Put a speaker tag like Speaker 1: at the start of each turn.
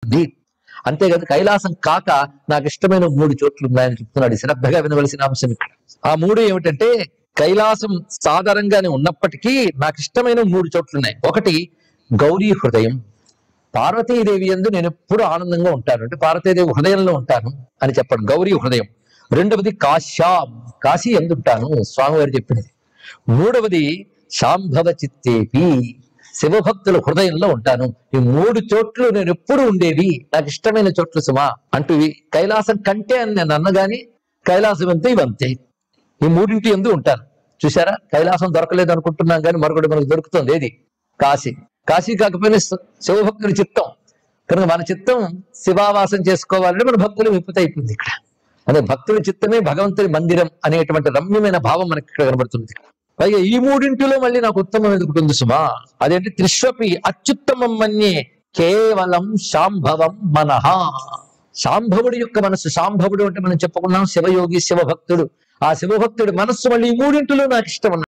Speaker 1: ఉంటుంది. అంతేకాదు కైలాసం కాక నాకు ఇష్టమైన 3 చోట్లు ఉన్నాయని చెప్తున్నాడు. శ్రద్ధగా వినవలసిన అంశం ఇక్కడ. ఆ 3 ఏమిటంటే, కైలాసం సాధారణంగానే ఉన్నప్పటికీ నాకు ఇష్టమైన 3 చోట్లు ఉన్నాయి. ఒకటి గౌరీ హృదయం, పార్వతీదేవి యందు నేను ఎప్పుడు ఆనందంగా ఉంటాను, అంటే పార్వతీదేవి హృదయంలో ఉంటాను అని చెప్పండి, గౌరీ హృదయం. రెండవది కాశ్యాం, కాశీ యందు ఉంటాను, స్వామివారు చెప్పినది. మూడవది శాంభవ చిత్తేపి, శివభక్తుల హృదయంలో ఉంటాను. ఈ 3 చోట్లు నేను ఎప్పుడు ఉండేవి, నాకు ఇష్టమైన చోట్లు సుమా అంటూ కైలాసం కంటే అని నేను అన్నగాని కైలాసం అంతే ఇవంతే, ఈ 3 ఎందు ఉంటాను. చూసారా, కైలాసం దొరకలేదు అనుకుంటున్నాం కానీ మరొకటి మనకు దొరుకుతుంది. ఏది? కాశీ. కాశీ కాకపోయినా శివభక్తుని చిత్తం కనుక మన చిత్తం శివావాసం చేసుకోవాలంటే మన భక్తులు విపుత అయిపోయింది ఇక్కడ. అదే భక్తుడి చిత్తమే భగవంతుని మందిరం అనేటువంటి రమ్యమైన భావం మనకి ఇక్కడ కనబడుతుంది. పైగా ఈ 3 మళ్ళీ నాకు ఉత్తమం ఎదుగుతుంది సుమా. అదేంటి? త్రిష్వపి అత్యుత్తమం మన్యే కేవలం శాంభవం మనః. శాంభవుడి యొక్క మనస్సు. శాంభవుడు అంటే మనం చెప్పుకున్నాం శివయోగి, శివభక్తుడు. ఆ శివభక్తుడి మనస్సు మళ్ళీ ఈ 3 నాకు ఇష్టం.